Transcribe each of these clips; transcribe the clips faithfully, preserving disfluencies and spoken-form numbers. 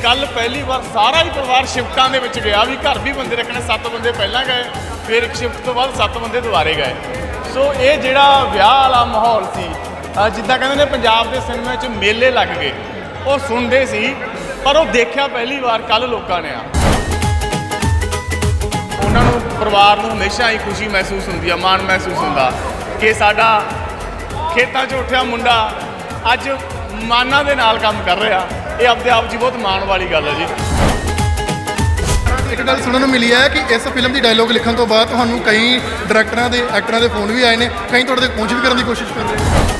कल पहली बार सारा ही परिवार शिफ्टां दे विच गया भी घर भी बंदे रखने सत्त बंदे पहलां गए फिर एक शिफ्ट तो बाद सत्त बंदे दुबारे गए। सो ये जिहड़ा विआह वाला माहौल सी जिद्दां कहंदे ने पंजाब दे सिनेमा च मेले लग गए वो सुनते सी पर वो देखा पहली बार कल लोगों ने आ उन्होंने परिवार को हमेशा ही खुशी महसूस होंदी है माण महसूस होंदा कि साडा खेतों च उठिया मुंडा अज माना दे नाल काम कर रहा ये अपने आप जी बहुत माण वाली गल है जी। एक गल सुनने मिली है कि इस फिल्म की डायलॉग लिखने तो बाद तुहानू कई डायरैक्टरां दे एक्टरां दे फोन भी आए हैं कई तुहाडे तक पहुंच भी करने की कोशिश कर रहे हैं।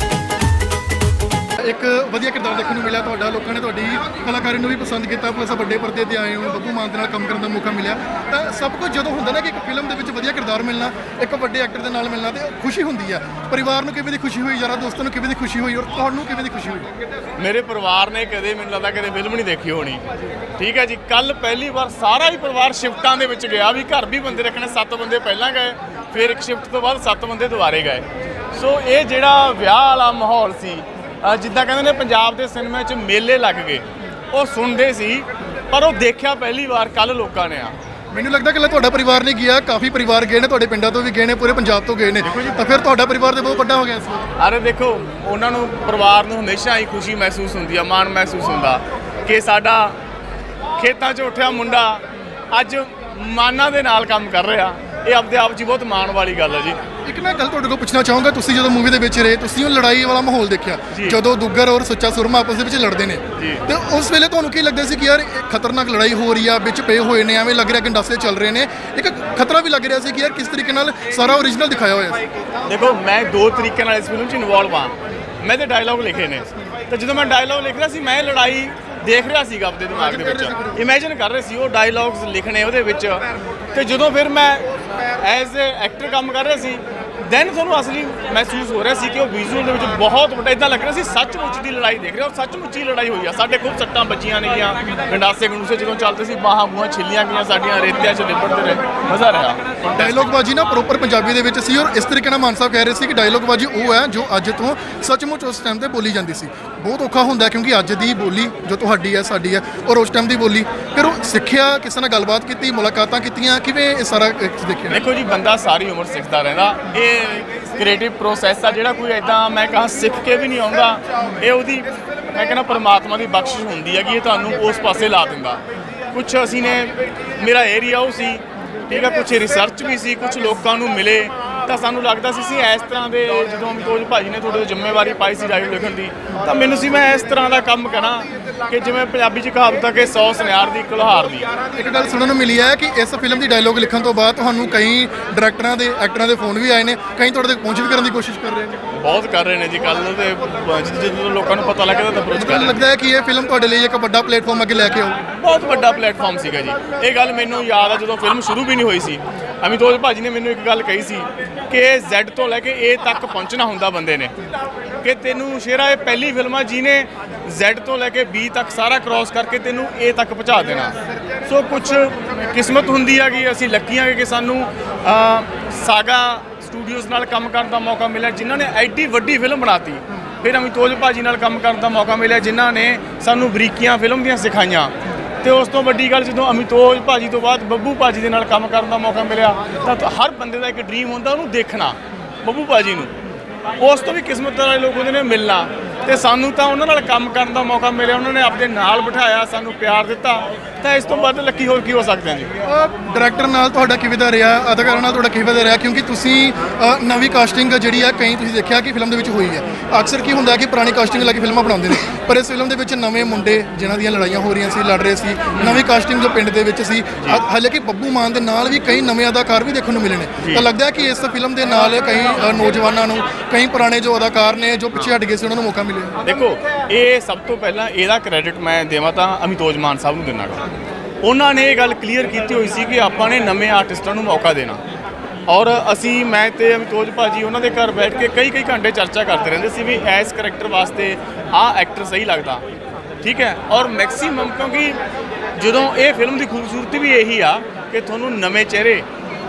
एक वधिया किरदार देखने को मिला तुहाडा लोगों ने तुहाडी कलाकारी भी पसंद किया प्लस बड़े परदे ते आए हो बब्बू मान दे नाल काम करने का मौका मिला तो सब कुछ जो होंदा ना कि एक फिल्म दे विच वधिया किरदार मिलना एक बड़े एक्टर दे नाल मिलना तो खुशी होंदी है। परिवार नूं किवें दी खुशी हुई यारा दोस्तों नूं किवें दी खुशी हुई और तुहानूं किवें दी खुशी हुई? मेरे परिवार ने कदे मैनूं लगदा कदे फिल्म नहीं देखी होनी ठीक है जी। कल पहली बार सारा ही परिवार शिफ्टां दे विच गया भी घर भी बंदे रखने सत्त बंदे पहलां गए फिर एक शिफ्ट तो बाद सत्त बंदे दुबारे गए। सो ये जिहड़ा विआह वाला माहौल सी जिद्दां कहंदे ने पंजाब दे सिनेमा च मेले लग गए वो सुनते सी पर वो देखा पहली बार कल लोगों ने आ मैनूं लगदा कि तुहाडा परिवार नहीं गया काफ़ी परिवार गए ने तुहाडे पिंडां तो भी गए ने पूरे पंजाब तो गए ने तो फिर तुहाडा परिवार तो बहुत वड्डा हो गया सी। अरे देखो उन्होंने परिवार को हमेशा ही खुशी महसूस होंदी है माण महसूस होंदा कि साडा खेतों च उठिया मुंडा अज माना दे नाल काम कर रहा ये अपने आप जी बहुत माण वाली गल है जी। एक मैं गल तुहाडे कोल पुछना चाहूँगा तुसीं जदों मूवी दे विच रहे तुसीं लड़ाई वाला माहौल देखा जदों दुग्गर और सच्चा सुरमा आपस दे विच लड़दे ने तो उस वेले तुहानूं की लगदा सी कि यार खतरनाक लड़ाई हो रही है विच पे होए ने एवें लग रहा गंडासे चल रहे हैं एक खतरा भी लग रहा सी कि यार किस तरीके नाल सारा ओरिजिनल दिखाया होया सी। देखो मैं दो तरीके नाल इस फिल्म च इनवॉल्व हाँ मैं तो डायलॉग लिखे ने तो जो मैं डायलॉग लिख रहा सी मैं लड़ाई देख रहा सीगा अपने दिमाग के विच इमेजिन कर रहे सी वो डायलॉग्स लिखने उहदे विच ते जदों फिर मैं एज ए एक्टर काम कर रहा सी दैन थोनू असली महसूस हो रहा सी कि वो विजुअल दे विच बहुत बड़ा इदां लग रहा सी सचमुच की लड़ाई देख रहे और सचमुच ही लड़ाई हुई है साडे खूब सट्टां बचियां ने गंडासे गंडूसे जदों चलते सी बाहां बूहां छिलियां गईयां साडियां रेतियां च लिपटते रहे मज़ा रहा। डायलॉगबाजी ना प्रोपर पंजाबी दे विच सी और इस तरीके नाल मान साहब कह रहे सी कि डायलॉगबाजी वो है जो अज तो सचमुच उस टाइम ते बोली जाती सी बहुत औखा होंदा क्योंकि अज दी बोली जो तुहाडी है साडी है और उस टाइम दी बोली फिर वो सिक्ख्या किसी नाल गलबात कीती मुलाकातां कीतियां किवें इह सारा देखिया। देखो जी बंदा सारी उम्र सिखदा रहिंदा ये क्रिएटिव प्रोसैस आ जिहड़ा कोई इदां मैं कहां सिख के भी नहीं आउंदा ये उहदी मैं कहना परमात्मा की बख्शिश होंदी है कि ये तुहानूं उस पासे ला दिंदा। कुछ असीं ने मेरा एरिया वो सी ठीक है कुछ रिसर्च भी सी कुछ लोगों को मिले तो सानू लगता सी इस तरह के जो अमितोज भाजी ने थोड़ी जिम्मेवारी पाई सी डायलॉग लिखण की तो मैनूं सी मैं इस तरह का काम करा कि जिवें पंजाबी च कहावत है कि सौ सुनियार दी कुल्हार दी। एक गल सुनने को मिली है कि इस फिल्म की डायलॉग लिखने तो बाद तुहानूं कई डायरैक्टरां दे एक्टरां दे फोन भी आए हैं कई तुहाडे तक पहुंच भी करने की कोशिश कर रहे हैं बहुत कर रहे हैं जी कल तो जो लोगों को पता लगे तो अप्रोच कर लगता है कि ये फिल्म तुहाडे लई एक बड़ा प्लेटफॉर्म अगे लैके आऊ बहुत बड़ा प्लेटफॉर्म सीगा जी। ये गल मैनूं याद है जो फिल्म शुरू भी नहीं हुई सी अमितोज भाजी ने मैनूं एक गल कही सी कि Z तो लैके ए तक पहुँचना होंदा बंदे ने कि तेनू शेरा ये पहली फिल्म है जिन्हें Z तो लैके B तक सारा क्रॉस करके तेनू ए तक पहुँचा देना। सो कुछ किस्मत होंदी है कि असीं लकी हाँ कि सानू सागा स्टूडियोज़ नाल काम करने का मौका मिला जिन्हों ने एड्डी वड्डी फिल्म बनाती फिर अमितोज भाजी नाल काम करने का मौका मिला जिन्हों ने सानू बरीकियां फिल्म दियां सिखाइयां तो उस तो वड्डी गल जो अमितोज भाजी तो बाद बब्बू भाजी के नाल काम करने का मौका मिला तो हर बंदे का एक ड्रीम होंदा उन्होंने देखना बब्बू भाजी नूं उस तो भी किस्मत वाले लोग उन्होंने मिलना तो सानू तो उन्होंने काम करने का मौका मिले उन्होंने अपने नाल बिठाया सानू प्यार दिता तो इस तो बाद लकी होर की हो सकते हैं जी। डायरैक्टर नाल तुहाडा किवें दा रहा अदाकारा नाल तुहाडा किवें दा रहा क्योंकि तुसीं नवीं कास्टिंग जिहड़ी है कई तुसीं देखिया कि फिल्म दे विच हुई है अक्सर की हुंदा कि पुरानी कास्टिंग लैके फिल्मां बनाउंदे ने पर इस फिल्म दे विच नवें मुंडे जिन्हां दीयां लड़ाइयां हो रही सी लड़ रहे सी नवीं कास्टिंग जो पिंड दे विच सी हाले कि बब्बू मान दे नाल भी कई नवें अदाकार भी देखने को मिले ने तो लगदा है कि इस फिल्म दे नाल कई नौजवानों नूं कई पुराने जो अदाकार ने जो पिछे हट गए सी उन्हां नूं मौका मिले। देखो ये सब तो पहला ਇਹਦਾ क्रेडिट मैं देवां तां अमितोज मान साहब नूं दिना गा उन्होंने ये गल क्लीयर की हुई सी कि आपां ने नਵੇਂ आर्टिस्टां नूं मौका देना और असी मैं तो अमितोज भाजी उन्होंने घर बैठ के कई कई घंटे चर्चा करते रहते सी भी इस करैक्टर वास्ते आ एक्टर सही लगता ठीक है और मैक्सीमम क्योंकि जो ये फिल्म की खूबसूरती भी यही आ कि थोनों नवे चेहरे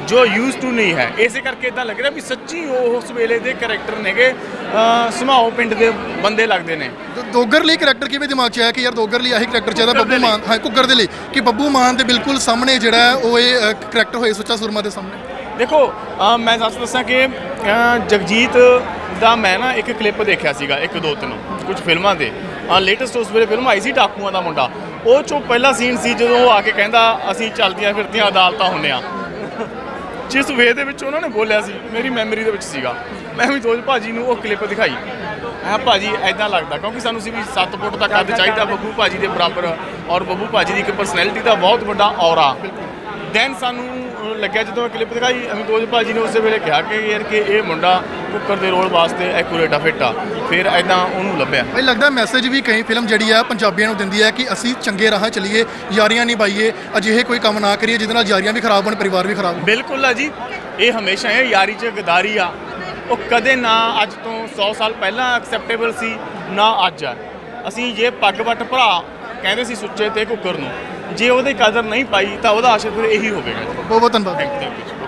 ਜੋ ਯੂਜ਼ ਟੂ ਨਹੀਂ ਹੈ। ਇਸੇ ਕਰਕੇ ਇਦਾਂ ਲੱਗ ਰਿਹਾ ਵੀ ਸੱਚੀ ਉਹ ਉਸ ਵੇਲੇ ਦੇ ਕਰੈਕਟਰ ਨੇਗੇ, ਸਮਾਓ ਪਿੰਡ ਦੇ ਬੰਦੇ ਲੱਗਦੇ ਨੇ। ਦ- ਦੋਗਰ ਲਈ ਕਰੈਕਟਰ ਕਿਵੇਂ ਦਿਮਾਗ 'ਚ ਆਇਆ ਕਿ ਯਾਰ ਦੋਗਰ ਲਈ ਆਹੀ ਕਰੈਕਟਰ ਚਾਹੀਦਾ ਬੱਬੂ ਮਾਨ, ਹਾਂ ਕੁੱਕਰ ਦੇ ਲਈ, ਕਿ ਬੱਬੂ ਮਾਨ ਦੇ ਬਿਲਕੁਲ ਸਾਹਮਣੇ ਜਿਹੜਾ ਹੈ ਉਹ ਇਹ ਕਰੈਕਟਰ ਹੋਏ ਸੁੱਚਾ ਸੂਰਮਾ ਦੇ ਸਾਹਮਣੇ? ਦੇਖੋ ਅ, ਮੈਂ ਸੱਚ ਦੱਸਾਂ ਕਿ ਅ, ਜਗਜੀਤ ਦਾ ਮੈਂ ਨਾ ਇੱਕ ਕਲਿੱਪ ਦੇਖਿਆ ਸੀਗਾ, ਇੱਕ ਦੋ ਤਿੰਨ ਕੁਝ ਫਿਲਮਾਂ ਦੇ ਲੇਟੈਸਟ ਉਸ ਵੇਲੇ ਫਿਲਮ ਆਈ ਸੀ ਡਾਕੂਆਂ ਦਾ ਮੁੰਡਾ, ਉਹ 'ਚੋਂ ਪਹਿਲਾ ਸੀਨ ਸੀ ਜਦੋਂ ਉਹ ਆ ਕੇ ਕਹਿੰਦਾ ਅਸੀਂ ਚੱਲਦੀਆਂ ਫਿਰਦੀਆਂ ਅਦਾਲਤਾਂ ਹੁੰਦੇ ਹਾਂ। ਜਿਸ ਵੇ ਦੇ ਵਿੱਚ ਉਹਨਾਂ ਨੇ ਬੋਲਿਆ ਸੀ ਮੇਰੀ ਮੈਮਰੀ ਦੇ ਵਿੱਚ ਸੀਗਾ। ਮੈਂ ਵੀ ਦੋਜ ਭਾਜੀ ਨੂੰ ਉਹ ਕਲਿੱਪ ਦਿਖਾਈ, ਹਾਂ ਭਾਜੀ ਐਦਾਂ ਲੱਗਦਾ, ਕਿਉਂਕਿ ਸਾਨੂੰ ਸੀ ਵੀ ਸੱਤ ਫੁੱਟ ਦਾ ਕੱਦ ਚਾਹੀਦਾ ਬੱਬੂ ਭਾਜੀ ਦੇ ਬਰਾਬਰ, ਔਰ ਬੱਬੂ ਭਾਜੀ ਦੀ ਇੱਕ ਪਰਸਨੈਲਿਟੀ ਦਾ ਬਹੁਤ ਵੱਡਾ ਔਰਾ। ਦੈਨ ਸਾਨੂੰ ਲੱਗਿਆ ਜਦੋਂ ਮੈਂ ਕਲਿੱਪ ਦਿਖਾਈ, ਅਮਿਤੋਜ ਭਾਜੀ ਨੇ ਉਸੇ ਵੇਲੇ ਕਿਹਾ ਕਿ ਯਾਰ ਕਿ ਇਹ ਮੁੰਡਾ ਕੁੱਕਰ ਦੇ ਰੋਲ ਵਾਸਤੇ ਐਕੂਰੇਟ ਆ, ਫਿੱਟ ਆ। ਫਿਰ ਐਦਾਂ ਉਹਨੂੰ ਲੱਭਿਆ। ਭਾਈ ਲੱਗਦਾ ਮੈਸੇਜ ਵੀ ਕਈ ਫਿਲਮ ਜਿਹੜੀ ਆ ਪੰਜਾਬੀਆਂ ਨੂੰ ਦਿੰਦੀ ਹੈ ਕਿ ਅਸੀਂ ਚੰਗੇ ਰਾਹ ਚੱਲੀਏ, ਯਾਰੀਆਂ ਨਿਭਾਈਏ, ਅਜਿਹੇ ਕੋਈ ਕੰਮ ਨਾ ਕਰੀਏ ਜਿਹਦੇ ਨਾਲ ਯਾਰੀਆਂ ਵੀ ਖਰਾਬ ਹੋਣ, ਪਰਿਵਾਰ ਵੀ ਖਰਾਬ ਹੋਣ। ਬਿਲਕੁਲ ਆ ਜੀ, ਇਹ ਹਮੇਸ਼ਾ ਇਹ ਯਾਰੀ 'ਚ ਗਦਾਰੀ ਆ, ਉਹ ਕਦੇ ਨਾ ਅੱਜ ਤੋਂ ਸੌ ਸਾਲ ਪਹਿਲਾਂ ਐਕਸੈਪਟੇਬਲ ਸੀ ਨਾ ਅੱਜ ਆ। ਅਸੀਂ ਜੇ ਪੱਗ ਵੱਟ ਭਰਾ ਕਹਿੰਦੇ ਸੀ ਸੁੱਚੇ ਤੇ ਕੁੱਕਰ ਨੂੰ, ਜੇ ਉਹਦੀ ਕਦਰ ਨਹੀਂ ਪਾਈ ਤਾਂ ਉਹਦਾ ਆਸ਼ਰ ਫਿਰ ਇਹੀ ਹੋਵੇਗਾ। ਬਹੁਤ ਬਹੁਤ ਧੰਨਵਾਦ। Thank you.